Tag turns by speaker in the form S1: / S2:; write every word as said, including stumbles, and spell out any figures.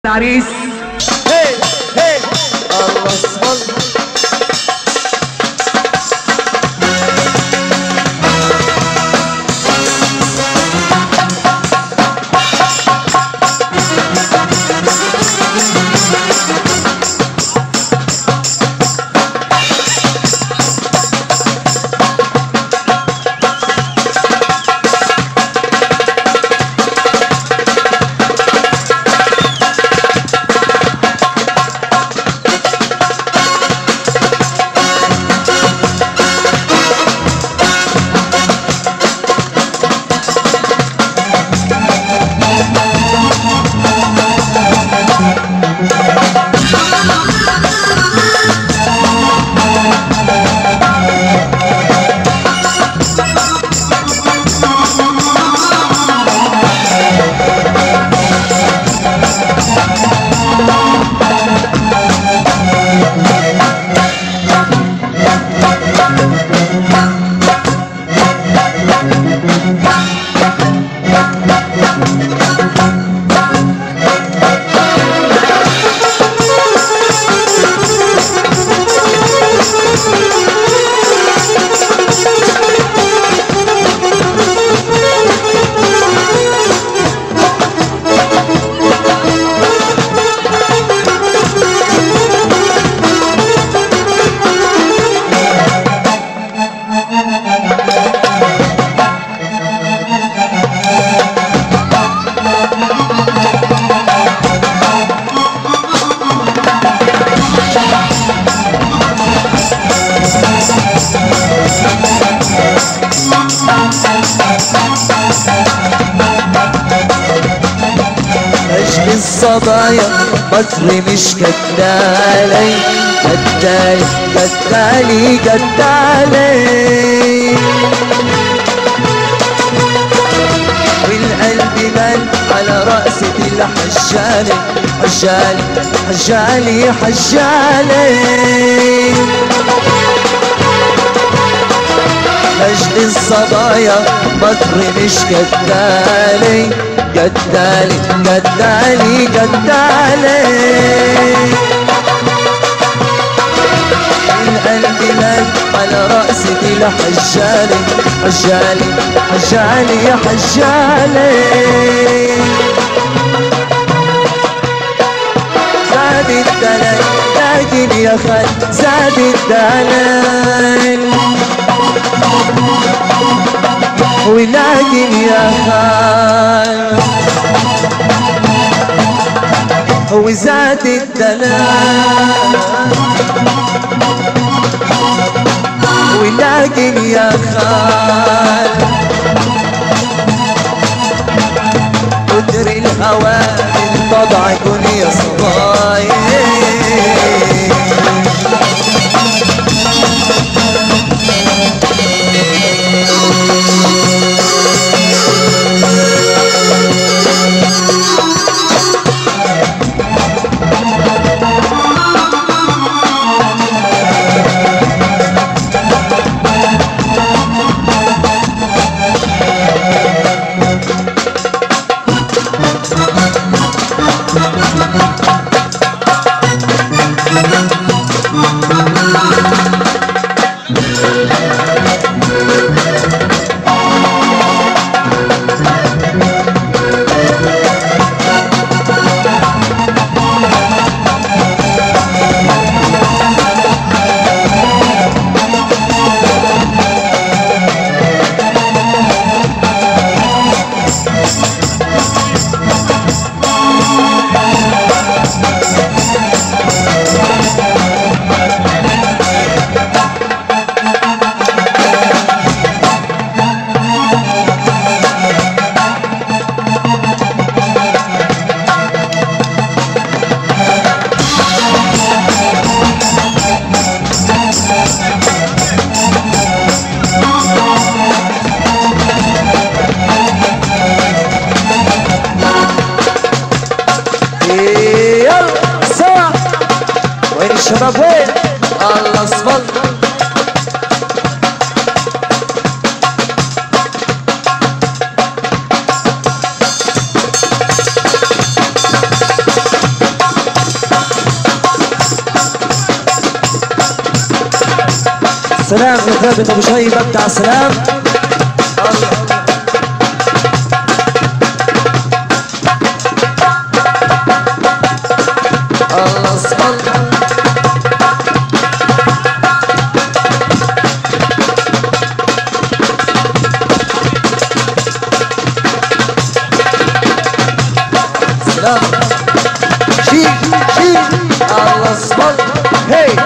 S1: عريس.
S2: هي هي الله اصبر. الصبايا مصر مش كدالي كدالي كدالي كدالي والقلب بان على رأسة الحجالي حجالي حجالي حجالي مجد الصبايا مصر مش كدالي كدالي كدالي كدالي القلب مال على رأسك الحجالي حجالي حجالي يا حجالي زاد الدلال لكن يا خال زاد الدلال ولكن يا خال هو زاد الدلال ولكن يا خال قدر الهوى من طبعكن يا صبايا الشباب وين؟ الله اصفر. السلام يا ثابت ابو شيبه بتاع السلام. الله صل سلام شيل شيل الله صل هي